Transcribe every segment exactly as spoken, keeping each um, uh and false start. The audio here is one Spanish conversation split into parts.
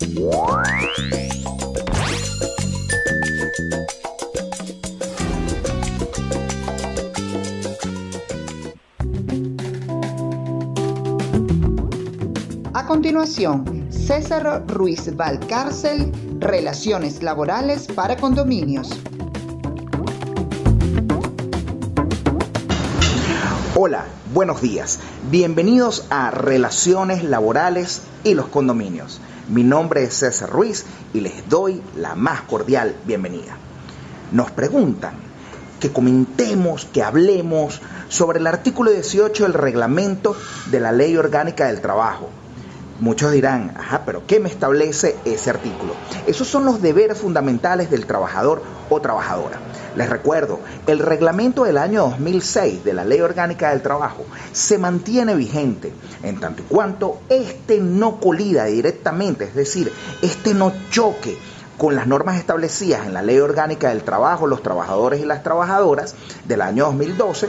A continuación, César Ruiz Valcárcel, Relaciones Laborales para Condominios. Hola, buenos días. Bienvenidos a Relaciones Laborales y los Condominios. Mi nombre es César Ruiz y les doy la más cordial bienvenida. Nos preguntan que comentemos, que hablemos sobre el artículo dieciocho del reglamento de la Ley Orgánica del Trabajo. Muchos dirán, ajá, pero ¿qué me establece ese artículo? Esos son los deberes fundamentales del trabajador o trabajadora. Les recuerdo, el reglamento del año dos mil seis de la Ley Orgánica del Trabajo se mantiene vigente en tanto y cuanto este no colida directamente, es decir, este no choque con las normas establecidas en la Ley Orgánica del Trabajo, los trabajadores y las trabajadoras del año dos mil doce,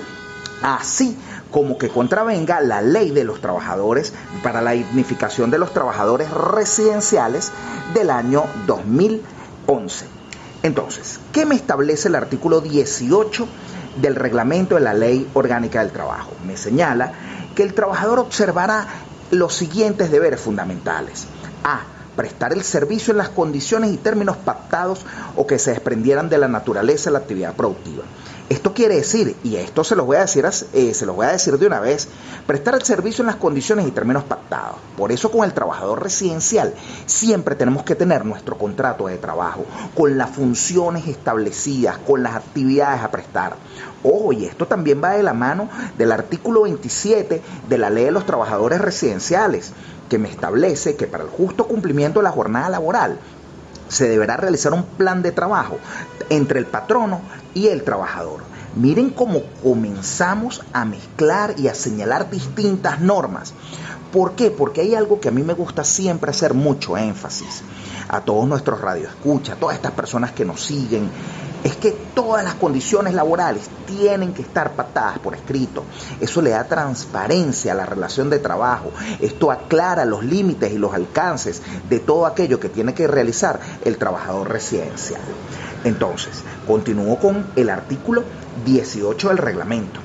así como que contravenga la ley de los trabajadores para la dignificación de los trabajadores residenciales del año dos mil once. Entonces, ¿qué me establece el artículo dieciocho del reglamento de la Ley Orgánica del Trabajo? Me señala que el trabajador observará los siguientes deberes fundamentales. A. Prestar el servicio en las condiciones y términos pactados o que se desprendieran de la naturaleza de la actividad productiva. Esto quiere decir, y esto se los voy a decir, eh, se los voy a decir de una vez, prestar el servicio en las condiciones y términos pactados. Por eso con el trabajador residencial siempre tenemos que tener nuestro contrato de trabajo, con las funciones establecidas, con las actividades a prestar. Ojo, y esto también va de la mano del artículo veintisiete de la Ley de los Trabajadores Residenciales, que me establece que para el justo cumplimiento de la jornada laboral se deberá realizar un plan de trabajo entre el patrono y el trabajador. Miren cómo comenzamos a mezclar y a señalar distintas normas. ¿Por qué? Porque hay algo que a mí me gusta siempre hacer mucho énfasis a todos nuestros radioescuchas, a todas estas personas que nos siguen, es que todas las condiciones laborales tienen que estar pactadas por escrito. Eso le da transparencia a la relación de trabajo. Esto aclara los límites y los alcances de todo aquello que tiene que realizar el trabajador residencial. Entonces, continúo con el artículo dieciocho del reglamento.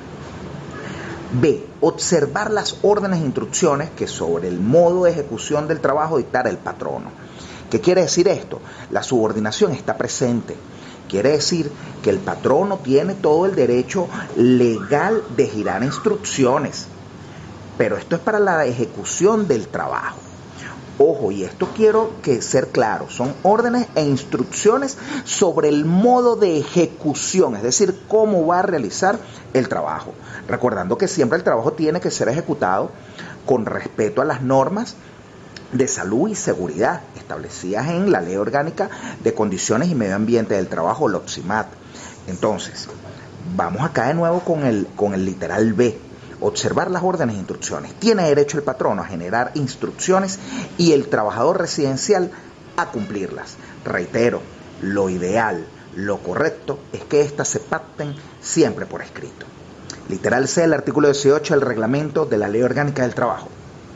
B. Observar las órdenes e instrucciones que sobre el modo de ejecución del trabajo dictara el patrono. ¿Qué quiere decir esto? La subordinación está presente. Quiere decir que el patrono tiene todo el derecho legal de girar instrucciones, pero esto es para la ejecución del trabajo. Ojo, y esto quiero que ser claro, son órdenes e instrucciones sobre el modo de ejecución, es decir, cómo va a realizar el trabajo. Recordando que siempre el trabajo tiene que ser ejecutado con respeto a las normas de salud y seguridad establecidas en la Ley Orgánica de Condiciones y Medio Ambiente del Trabajo, la OPSIMAT. Entonces, vamos acá de nuevo con el, con el literal B. Observar las órdenes e instrucciones. Tiene derecho el patrono a generar instrucciones y el trabajador residencial a cumplirlas. Reitero, lo ideal, lo correcto es que éstas se pacten siempre por escrito. Literal C del artículo dieciocho del reglamento de la Ley Orgánica del Trabajo.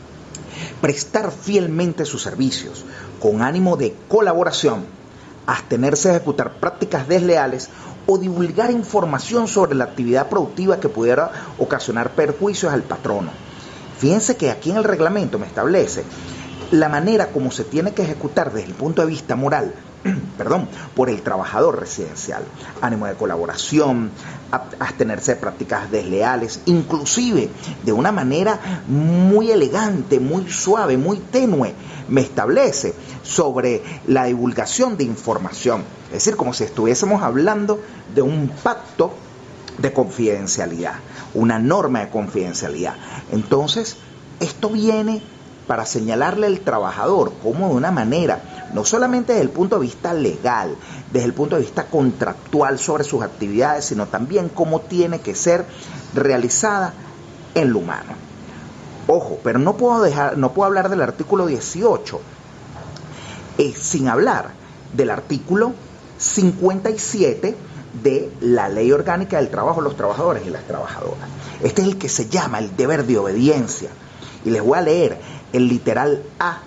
Prestar fielmente sus servicios con ánimo de colaboración, abstenerse de ejecutar prácticas desleales o divulgar información sobre la actividad productiva que pudiera ocasionar perjuicios al patrono. Fíjense que aquí en el reglamento me establece la manera como se tiene que ejecutar desde el punto de vista moral, perdón, por el trabajador residencial. Ánimo de colaboración, abstenerse de prácticas desleales, inclusive de una manera muy elegante, muy suave, muy tenue, me establece sobre la divulgación de información. Es decir, como si estuviésemos hablando de un pacto de confidencialidad, una norma de confidencialidad. Entonces, esto viene para señalarle al trabajador como de una manera, no solamente desde el punto de vista legal, desde el punto de vista contractual sobre sus actividades, sino también cómo tiene que ser realizada en lo humano. Ojo, pero no puedo dejar, no puedo hablar del artículo dieciocho eh, sin hablar del artículo cincuenta y siete de la Ley Orgánica del Trabajo, los trabajadores y las trabajadoras. Este es el que se llama el deber de obediencia. Y les voy a leer el literal A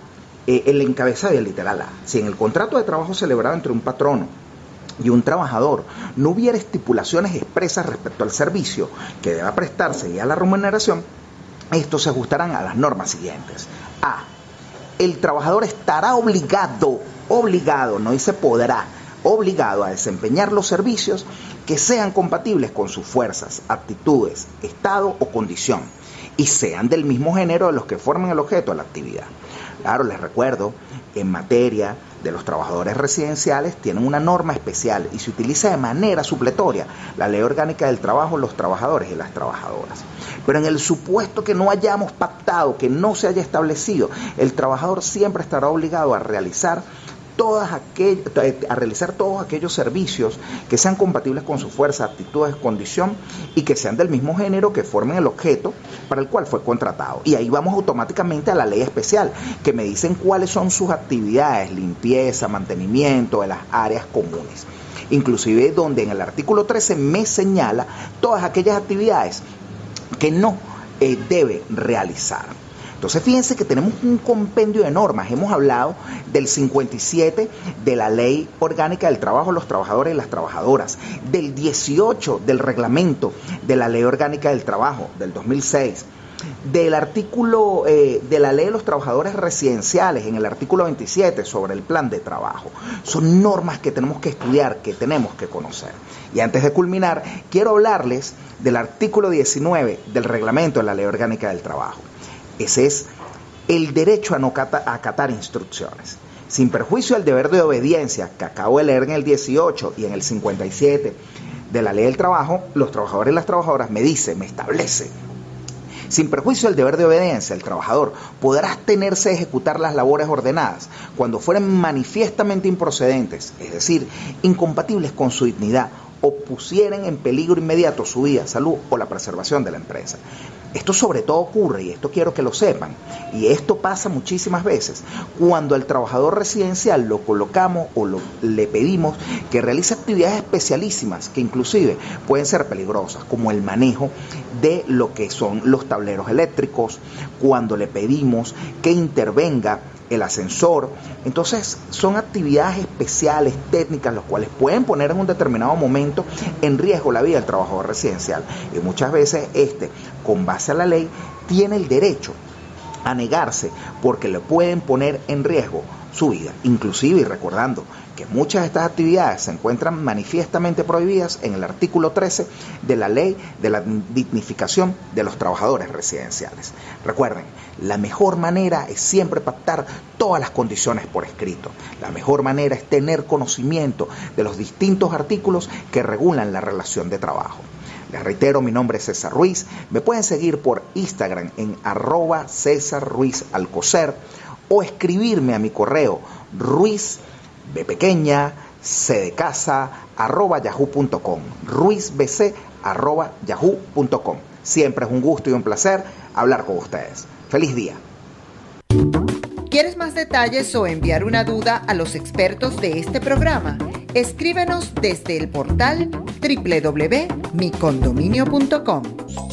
eh, el encabezado del literal A. Si en el contrato de trabajo celebrado entre un patrono y un trabajador no hubiera estipulaciones expresas respecto al servicio que deba prestarse y a la remuneración, estos se ajustarán a las normas siguientes. A. El trabajador estará obligado, obligado, no dice podrá, obligado a desempeñar los servicios que sean compatibles con sus fuerzas, aptitudes, estado o condición y sean del mismo género de los que forman el objeto de la actividad. Claro, les recuerdo, en materia de los trabajadores residenciales tienen una norma especial y se utiliza de manera supletoria la Ley Orgánica del Trabajo, los trabajadores y las trabajadoras. Pero en el supuesto que no hayamos pactado, que no se haya establecido, el trabajador siempre estará obligado a realizar Todas aquel, a realizar todos aquellos servicios que sean compatibles con su fuerza, aptitudes, condición y que sean del mismo género que formen el objeto para el cual fue contratado. Y ahí vamos automáticamente a la ley especial, que me dicen cuáles son sus actividades, limpieza, mantenimiento de las áreas comunes. Inclusive donde en el artículo trece me señala todas aquellas actividades que no eh, debe realizar. Entonces fíjense que tenemos un compendio de normas. Hemos hablado del cincuenta y siete de la Ley Orgánica del Trabajo, los trabajadores y las trabajadoras, del dieciocho del reglamento de la Ley Orgánica del Trabajo del dos mil seis, del artículo eh, de la Ley de los Trabajadores Residenciales en el artículo veintisiete sobre el plan de trabajo. Son normas que tenemos que estudiar, que tenemos que conocer. Y antes de culminar, quiero hablarles del artículo diecinueve del reglamento de la Ley Orgánica del Trabajo. Ese es el derecho a no acatar instrucciones. Sin perjuicio del deber de obediencia que acabo de leer en el dieciocho y en el cincuenta y siete de la Ley del Trabajo, los trabajadores y las trabajadoras me dice, me establece. Sin perjuicio del deber de obediencia, el trabajador podrá abstenerse de ejecutar las labores ordenadas cuando fueren manifiestamente improcedentes, es decir, incompatibles con su dignidad o pusieren en peligro inmediato su vida, salud o la preservación de la empresa. Esto sobre todo ocurre, y esto quiero que lo sepan, y esto pasa muchísimas veces, cuando al trabajador residencial lo colocamos o lo, le pedimos que realice actividades especialísimas que inclusive pueden ser peligrosas, como el manejo de lo que son los tableros eléctricos, cuando le pedimos que intervenga el ascensor. Entonces son actividades especiales, técnicas, las cuales pueden poner en un determinado momento en riesgo la vida del trabajador residencial. Y muchas veces este, con base a la ley, tiene el derecho a negarse porque le pueden poner en riesgo su vida. Inclusive, y recordando que muchas de estas actividades se encuentran manifiestamente prohibidas en el artículo trece de la Ley de la Dignificación de los Trabajadores Residenciales. Recuerden, la mejor manera es siempre pactar todas las condiciones por escrito. La mejor manera es tener conocimiento de los distintos artículos que regulan la relación de trabajo. Les reitero, mi nombre es César Ruiz. Me pueden seguir por Instagram en arroba César Ruiz Alcocer o escribirme a mi correo ruiz b pequeña c de casa arroba yahoo punto com, ruizbc arroba yahoo punto com. Siempre es un gusto y un placer hablar con ustedes. ¡Feliz día! ¿Quieres más detalles o enviar una duda a los expertos de este programa? Escríbenos desde el portal doble u doble u doble u punto mi condominio punto com.